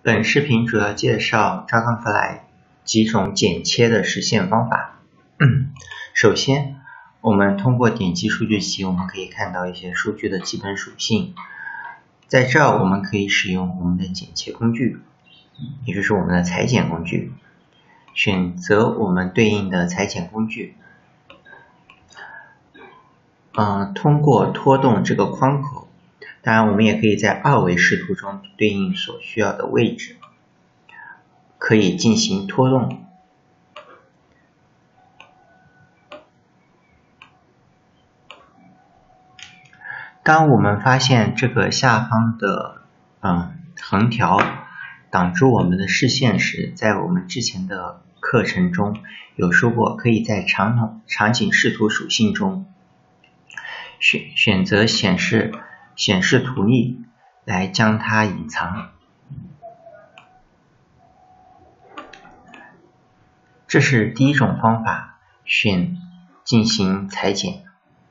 本视频主要介绍 Dragonfly 几种剪切的实现方法。首先，我们通过点击数据集，我们可以看到一些数据的基本属性。在这儿，我们可以使用我们的剪切工具，也就是我们的裁剪工具，选择我们对应的裁剪工具。通过拖动这个框口，当然我们也可以在二维视图中对应所需要的位置，可以进行拖动。当我们发现这个下方的横条挡住我们的视线时，在我们之前的课程中有说过，可以在场景视图属性中选择显示图例来将它隐藏。这是第一种方法，进行裁剪。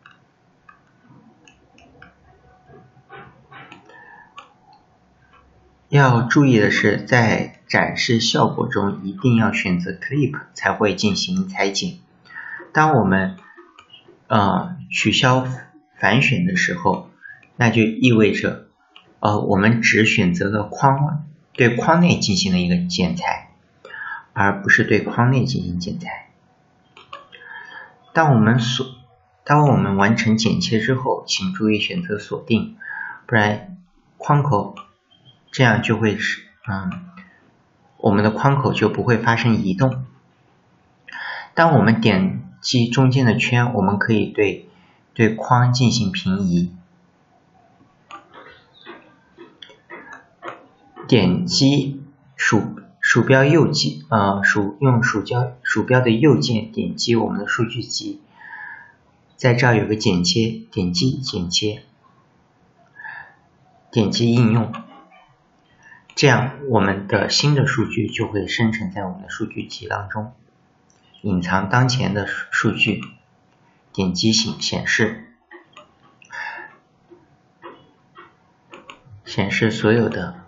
要注意的是，在展示效果中一定要选择 Clip 才会进行裁剪。当我们取消反选的时候，那就意味着我们只选择了对框内进行了一个剪裁，而不是对框内进行剪裁。当我们完成剪切之后，请注意选择锁定，不然框口这样就会我们的框口就不会发生移动。当我们点击中间的圈，我们可以对框进行平移。点击鼠标右键，用鼠标的右键点击我们的数据集，在这儿有个剪切，点击剪切，点击应用，这样我们的新的数据就会生成在我们的数据集当中。隐藏当前的数据，点击显示所有的，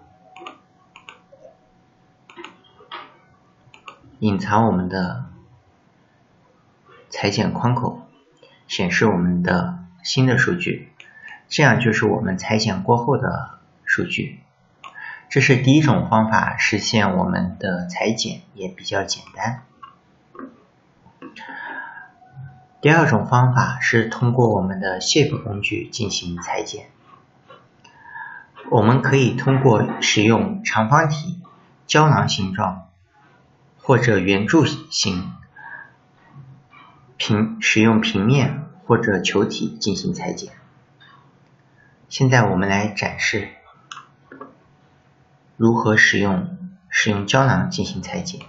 隐藏我们的裁剪框口，显示我们的新的数据，这样就是我们裁剪过后的数据。这是第一种方法，实现我们的裁剪也比较简单。第二种方法是通过我们的 Shape 工具进行裁剪。我们可以通过使用长方体、胶囊形状或者圆柱形，使用平面或者球体进行裁剪。现在我们来展示如何使用胶囊进行裁剪。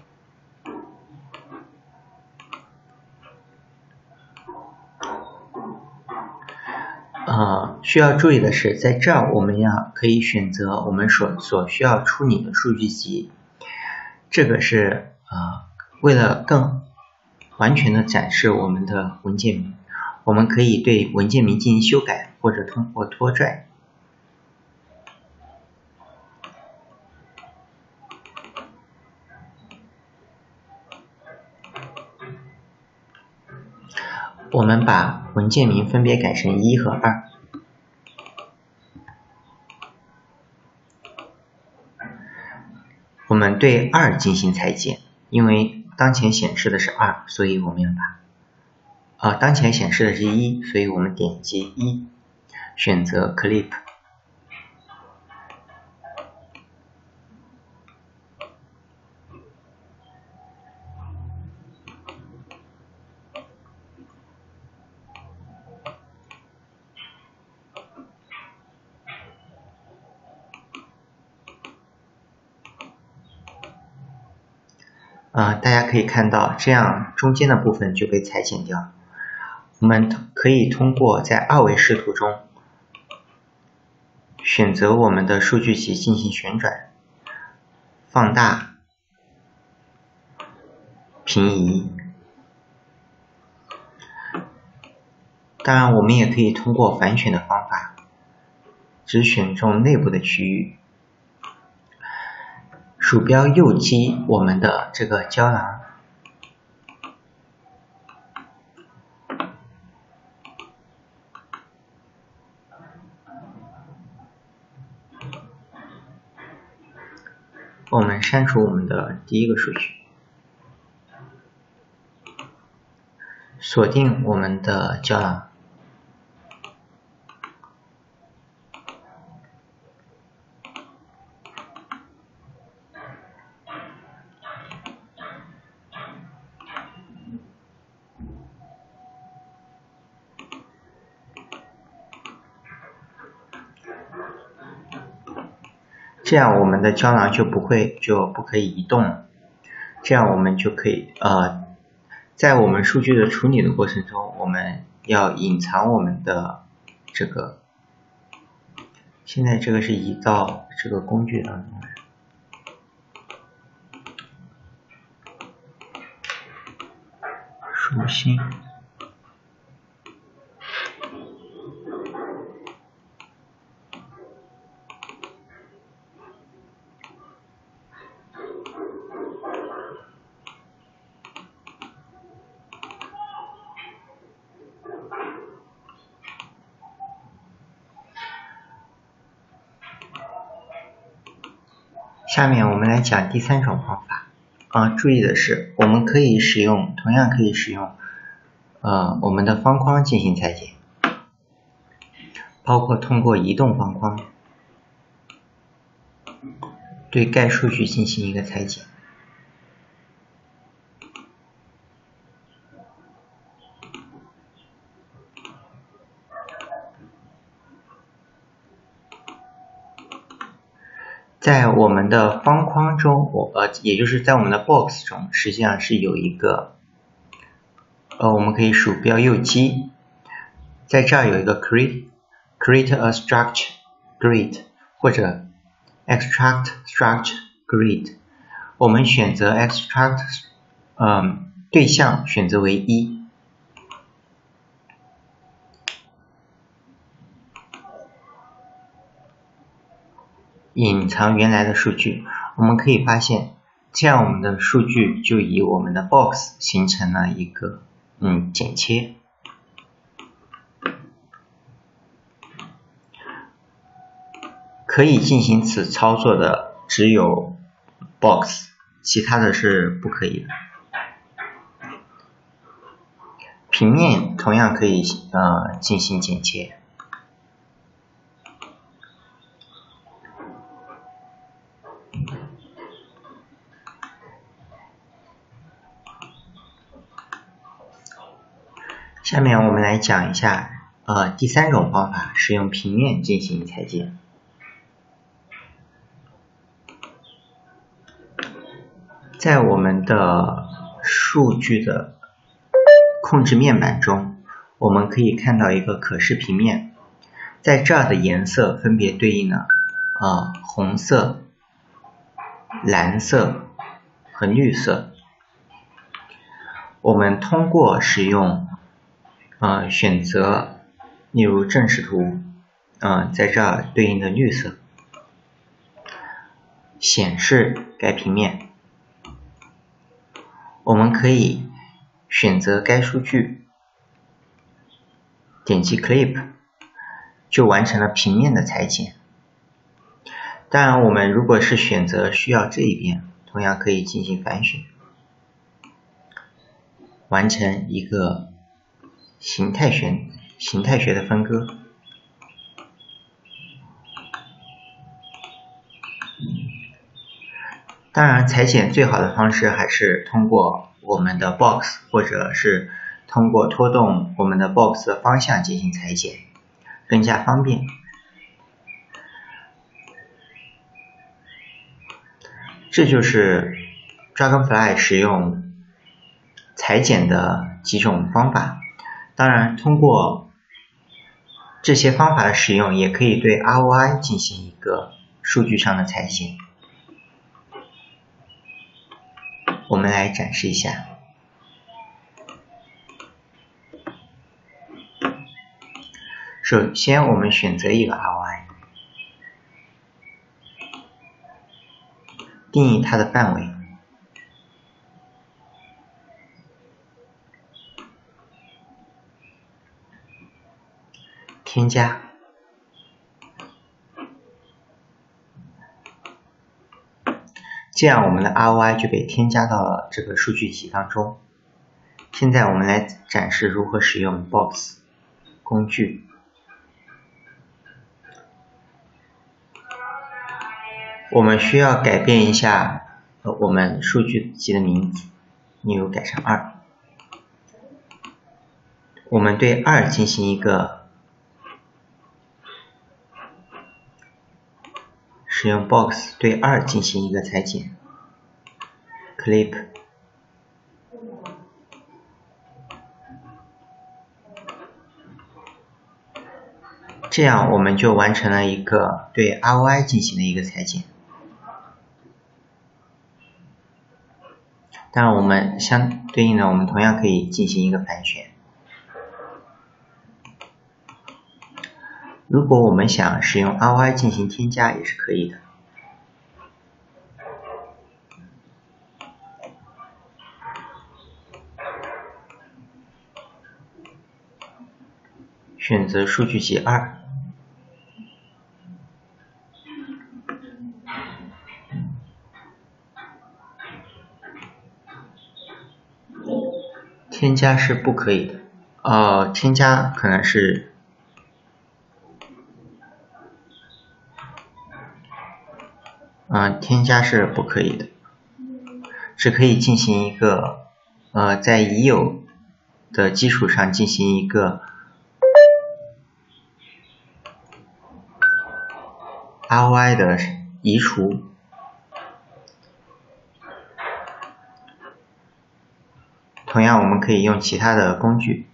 需要注意的是，在这儿我们可以选择我们所需要处理的数据集。这个是为了更完全的展示我们的文件名，我们可以对文件名进行修改，或者通过拖拽。我们把文件名分别改成1和2。我们对2进行裁剪，因为当前显示的是2，所以我们要把当前显示的是1，所以我们点击1，选择 Clip。大家可以看到，这样中间的部分就被裁剪掉。我们可以通过在二维视图中选择我们的数据集进行旋转、放大、平移。当然，我们也可以通过反选的方法，只选中内部的区域。 鼠标右击我们的这个胶囊，我们删除我们的第一个数据，锁定我们的胶囊。这样我们的胶囊就不可以移动了。这样我们就可以在我们数据的处理的过程中，我们要隐藏我们的这个，现在这个是移到这个工具当中来。属性。下面我们来讲第三种方法。注意的是，我们可以同样可以使用我们的方框进行裁剪，包括通过移动方框对该数据进行一个裁剪。在我们的方框中，也就是在我们的 box 中，实际上是有一个我们可以鼠标右击，在这儿有一个 create a structure grid 或者 extract structure grid， 我们选择 extract 对象选择为1。隐藏原来的数据，我们可以发现，这样我们的数据就以我们的 box 形成了一个剪切。可以进行此操作的只有 box， 其他的是不可以的。平面同样可以进行剪切。下面我们来讲一下第三种方法，是用平面进行裁剪。在我们的数据的控制面板中，我们可以看到一个可视平面，在这儿的颜色分别对应了红色、蓝色和绿色。我们通过使用选择，例如正视图，在这儿对应的绿色，显示该平面。我们可以选择该数据，点击 Clip， 就完成了平面的裁剪。当然，我们如果是选择需要这一边，同样可以进行反选，完成一个形态学的分割。当然，裁剪最好的方式还是通过我们的 box， 或者是通过拖动我们的 box 的方向进行裁剪，更加方便。这就是 Dragonfly 使用裁剪的几种方法。当然，通过这些方法的使用，也可以对 ROI 进行一个数据上的裁剪。我们来展示一下。首先，我们选择一个 ROI， 定义它的范围，添加，这样我们的 ROI 就被添加到了这个数据集当中。现在我们来展示如何使用 Box 工具。我们需要改变一下我们数据集的名字 ，new 改成2。我们对2进行一个使用 Box 对2进行一个裁剪 ，Clip。这样我们就完成了一个对 ROI 进行的一个裁剪。当然我们相对应的，我们同样可以进行一个反选。如果我们想使用 ROI 进行添加也是可以的。选择数据集2。添加是不可以的，添加可能是添加是不可以的，只可以进行一个在已有的基础上进行一个 ROI 的移除。同样我们可以用其他的工具。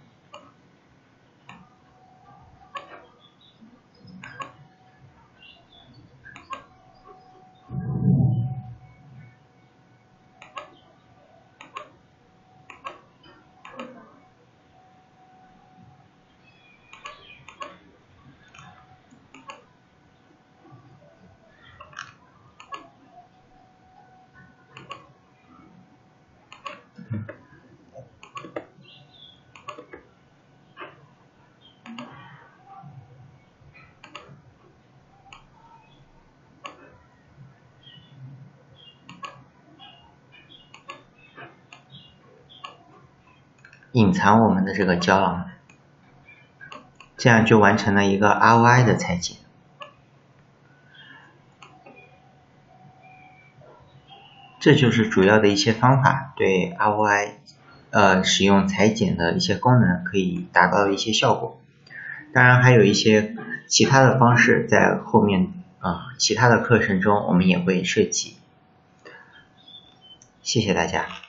隐藏我们的这个胶囊，这样就完成了一个 ROI 的裁剪。这就是主要的一些方法，对 ROI 使用裁剪的一些功能可以达到一些效果。当然还有一些其他的方式，在后面其他的课程中我们也会涉及。谢谢大家。